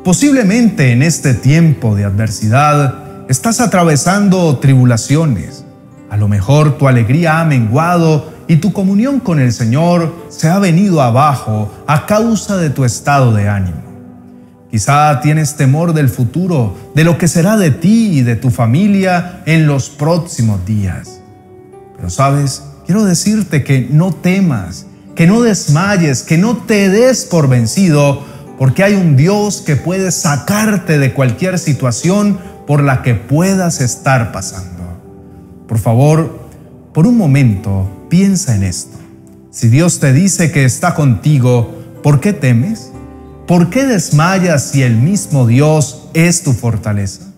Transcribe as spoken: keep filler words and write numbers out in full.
Posiblemente en este tiempo de adversidad estás atravesando tribulaciones. A lo mejor tu alegría ha menguado y tu comunión con el Señor se ha venido abajo a causa de tu estado de ánimo. Quizá tienes temor del futuro, de lo que será de ti y de tu familia en los próximos días. Pero sabes, quiero decirte que no temas, que no desmayes, que no te des por vencido, porque hay un Dios que puede sacarte de cualquier situación por la que puedas estar pasando. Por favor, por un momento, piensa en esto. Si Dios te dice que está contigo, ¿por qué temes? ¿Por qué desmayas si el mismo Dios es tu fortaleza?